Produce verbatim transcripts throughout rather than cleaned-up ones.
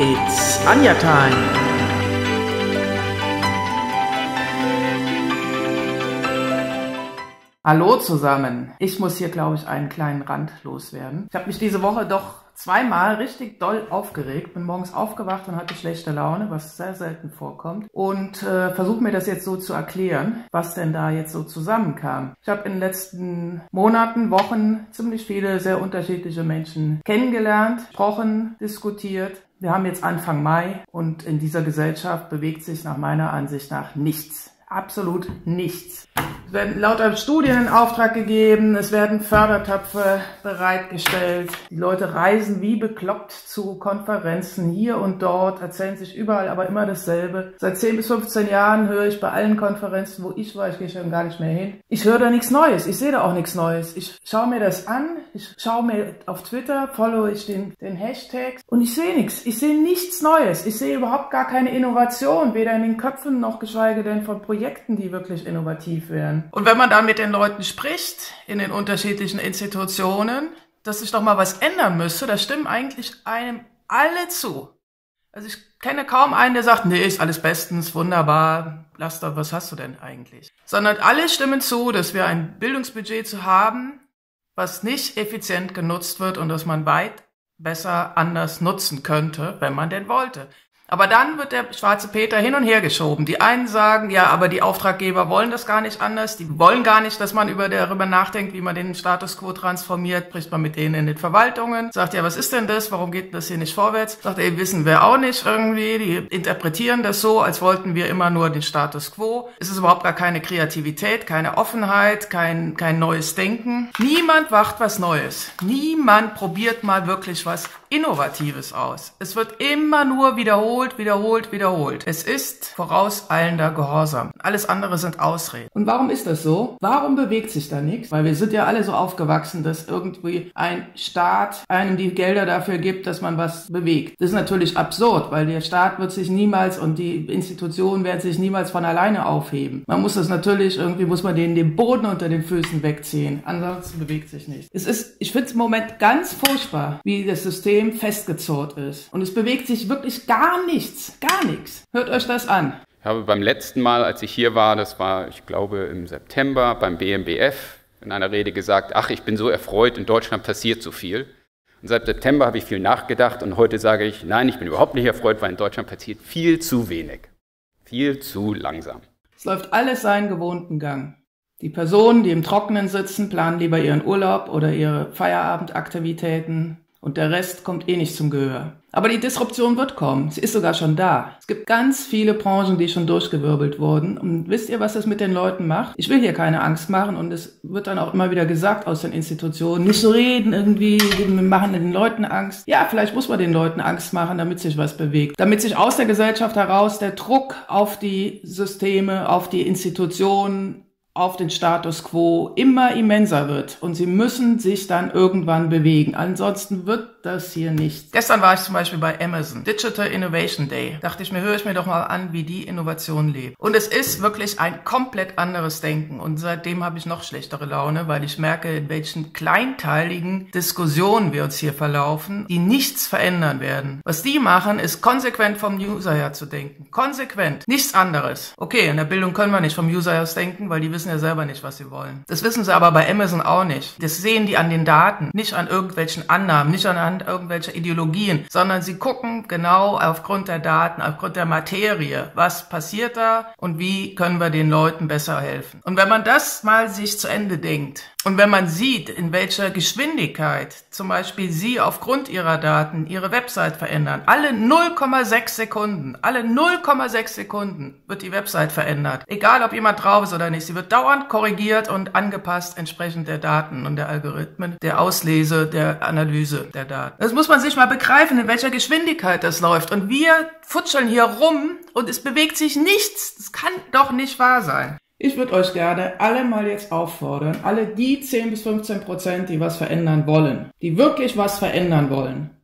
It's Anja time. Hallo zusammen. Ich muss hier, glaube ich, einen kleinen Rant loswerden. Ich habe mich diese Woche doch zweimal richtig doll aufgeregt. Bin morgens aufgewacht und hatte schlechte Laune, was sehr selten vorkommt. Und äh, versuche mir das jetzt so zu erklären, was denn da jetzt so zusammenkam. Ich habe in den letzten Monaten, Wochen ziemlich viele sehr unterschiedliche Menschen kennengelernt, gesprochen, diskutiert. Wir haben jetzt Anfang Mai und in dieser Gesellschaft bewegt sich nach meiner Ansicht nach nichts. Absolut nichts. Es werden lauter Studien in Auftrag gegeben, es werden Fördertöpfe bereitgestellt. Die Leute reisen wie bekloppt zu Konferenzen hier und dort, erzählen sich überall aber immer dasselbe. Seit zehn bis fünfzehn Jahren höre ich bei allen Konferenzen, wo ich war, ich gehe schon gar nicht mehr hin, ich höre da nichts Neues, ich sehe da auch nichts Neues. Ich schaue mir das an, ich schaue mir auf Twitter, follow ich den, den Hashtag und ich sehe nichts, ich sehe nichts Neues. Ich sehe überhaupt gar keine Innovation, weder in den Köpfen noch geschweige denn von Projekten, die wirklich innovativ wären. Und wenn man dann mit den Leuten spricht, in den unterschiedlichen Institutionen, dass sich doch mal was ändern müsste, da stimmen eigentlich einem alle zu. Also ich kenne kaum einen, der sagt, nee, ist alles bestens, wunderbar, lass doch, was hast du denn eigentlich? Sondern alle stimmen zu, dass wir ein Bildungsbudget zu haben, was nicht effizient genutzt wird und das man weit besser anders nutzen könnte, wenn man denn wollte. Aber dann wird der schwarze Peter hin und her geschoben. Die einen sagen, ja, aber die Auftraggeber wollen das gar nicht anders. Die wollen gar nicht, dass man über darüber nachdenkt, wie man den Status quo transformiert. Spricht man mit denen in den Verwaltungen. Sagt, ja, was ist denn das? Warum geht das hier nicht vorwärts? Sagt, ey, wissen wir auch nicht irgendwie. Die interpretieren das so, als wollten wir immer nur den Status quo. Es ist überhaupt gar keine Kreativität, keine Offenheit, kein, kein neues Denken. Niemand wacht was Neues. Niemand probiert mal wirklich was Innovatives aus. Es wird immer nur wiederholt, wiederholt, wiederholt. Es ist vorauseilender Gehorsam. Alles andere sind Ausreden. Und warum ist das so? Warum bewegt sich da nichts? Weil wir sind ja alle so aufgewachsen, dass irgendwie ein Staat einem die Gelder dafür gibt, dass man was bewegt. Das ist natürlich absurd, weil der Staat wird sich niemals und die Institutionen werden sich niemals von alleine aufheben. Man muss das natürlich, irgendwie muss man denen den Boden unter den Füßen wegziehen. Ansonsten bewegt sich nichts. Es ist, ich finde es im Moment ganz furchtbar, wie das System festgezurrt ist. Und es bewegt sich wirklich gar nichts. Gar nichts. Hört euch das an. Ich habe beim letzten Mal, als ich hier war, das war, ich glaube, im September beim B M B F, in einer Rede gesagt, ach, ich bin so erfreut, in Deutschland passiert so viel. Und seit September habe ich viel nachgedacht und heute sage ich, nein, ich bin überhaupt nicht erfreut, weil in Deutschland passiert viel zu wenig. Viel zu langsam. Es läuft alles seinen gewohnten Gang. Die Personen, die im Trockenen sitzen, planen lieber ihren Urlaub oder ihre Feierabendaktivitäten. Und der Rest kommt eh nicht zum Gehör. Aber die Disruption wird kommen. Sie ist sogar schon da. Es gibt ganz viele Branchen, die schon durchgewirbelt wurden. Und wisst ihr, was das mit den Leuten macht? Ich will hier keine Angst machen. Und es wird dann auch immer wieder gesagt aus den Institutionen, nicht so reden irgendwie, wir machen den Leuten Angst. Ja, vielleicht muss man den Leuten Angst machen, damit sich was bewegt. Damit sich aus der Gesellschaft heraus der Druck auf die Systeme, auf die Institutionen, auf den Status quo immer immenser wird und sie müssen sich dann irgendwann bewegen. Ansonsten wird das hier nicht. Gestern war ich zum Beispiel bei Amazon. Digital Innovation Day. Dachte ich mir, höre ich mir doch mal an, wie die Innovation lebt. Und es ist wirklich ein komplett anderes Denken. Und seitdem habe ich noch schlechtere Laune, weil ich merke, in welchen kleinteiligen Diskussionen wir uns hier verlaufen, die nichts verändern werden. Was die machen, ist konsequent vom User her zu denken. Konsequent. Nichts anderes. Okay, in der Bildung können wir nicht vom User her denken, weil die wissen ja selber nicht, was sie wollen. Das wissen sie aber bei Amazon auch nicht. Das sehen die an den Daten, nicht an irgendwelchen Annahmen, nicht an irgendwelcher Ideologien, sondern sie gucken genau aufgrund der Daten, aufgrund der Materie, was passiert da und wie können wir den Leuten besser helfen. Und wenn man das mal sich zu Ende denkt und wenn man sieht, in welcher Geschwindigkeit zum Beispiel sie aufgrund ihrer Daten ihre Website verändern, alle null Komma sechs Sekunden, alle null Komma sechs Sekunden wird die Website verändert. Egal, ob jemand drauf ist oder nicht, sie wird dauernd korrigiert und angepasst entsprechend der Daten und der Algorithmen, der Auslese, der Analyse der Daten. Das muss man sich mal begreifen, in welcher Geschwindigkeit das läuft. Und wir futscheln hier rum und es bewegt sich nichts. Das kann doch nicht wahr sein. Ich würde euch gerne alle mal jetzt auffordern, alle die zehn bis fünfzehn Prozent, die was verändern wollen, die wirklich was verändern wollen,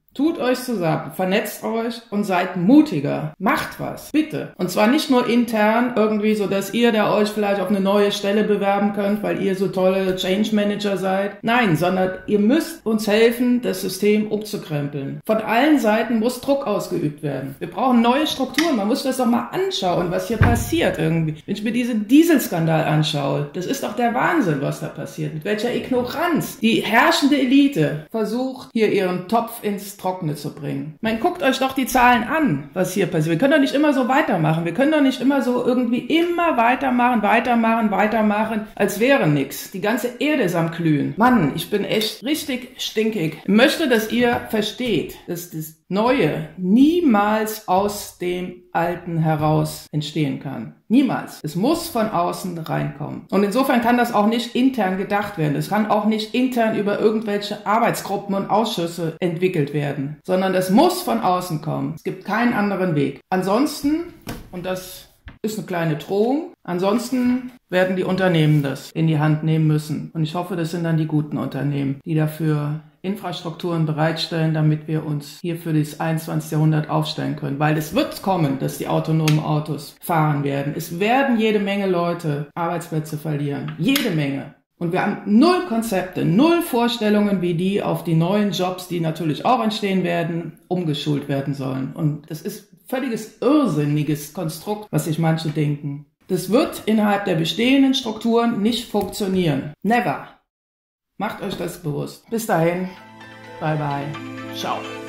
Tut euch zusammen, vernetzt euch und seid mutiger. Macht was, bitte. Und zwar nicht nur intern irgendwie, so dass ihr da euch vielleicht auf eine neue Stelle bewerben könnt, weil ihr so tolle Change Manager seid. Nein, sondern ihr müsst uns helfen, das System umzukrempeln. Von allen Seiten muss Druck ausgeübt werden. Wir brauchen neue Strukturen. Man muss das doch mal anschauen, was hier passiert irgendwie. Wenn ich mir diesen Dieselskandal anschaue, das ist doch der Wahnsinn, was da passiert. Mit welcher Ignoranz die herrschende Elite versucht, hier ihren Topf ins Trockene zu bringen. Ich meine, guckt euch doch die Zahlen an, was hier passiert. Wir können doch nicht immer so weitermachen. Wir können doch nicht immer so irgendwie immer weitermachen, weitermachen, weitermachen, als wäre nichts. Die ganze Erde ist am Glühen. Mann, ich bin echt richtig stinkig. Ich möchte, dass ihr versteht, dass das Neue niemals aus dem Alten heraus entstehen kann. Niemals. Es muss von außen reinkommen. Und insofern kann das auch nicht intern gedacht werden. Es kann auch nicht intern über irgendwelche Arbeitsgruppen und Ausschüsse entwickelt werden, sondern das muss von außen kommen. Es gibt keinen anderen Weg. Ansonsten, und das ist eine kleine Drohung, ansonsten werden die Unternehmen das in die Hand nehmen müssen. Und ich hoffe, das sind dann die guten Unternehmen, die dafür Infrastrukturen bereitstellen, damit wir uns hier für das einundzwanzigste Jahrhundert aufstellen können. Weil es wird kommen, dass die autonomen Autos fahren werden. Es werden jede Menge Leute Arbeitsplätze verlieren. Jede Menge. Und wir haben null Konzepte, null Vorstellungen, wie die auf die neuen Jobs, die natürlich auch entstehen werden, umgeschult werden sollen. Und das ist völliges irrsinniges Konstrukt, was sich manche denken. Das wird innerhalb der bestehenden Strukturen nicht funktionieren. Never. Macht euch das bewusst. Bis dahin. Bye bye. Ciao.